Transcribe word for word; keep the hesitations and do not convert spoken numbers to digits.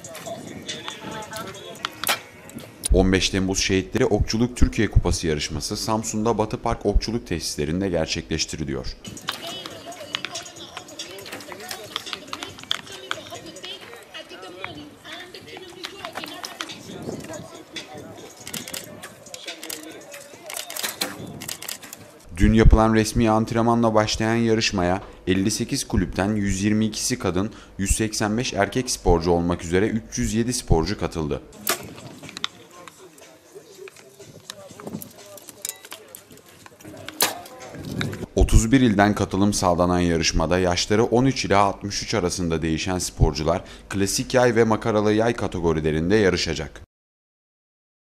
on beş Temmuz Şehitleri Okçuluk Türkiye Kupası yarışması Samsun'da Batı Park Okçuluk Tesislerinde gerçekleştiriliyor. Dün yapılan resmi antrenmanla başlayan yarışmaya elli sekiz kulüpten yüz yirmi ikisi kadın, yüz seksen beş erkek sporcu olmak üzere üç yüz yedi sporcu katıldı. otuz bir ilden katılım sağlanan yarışmada yaşları on üç ila altmış üç arasında değişen sporcular klasik yay ve makaralı yay kategorilerinde yarışacak.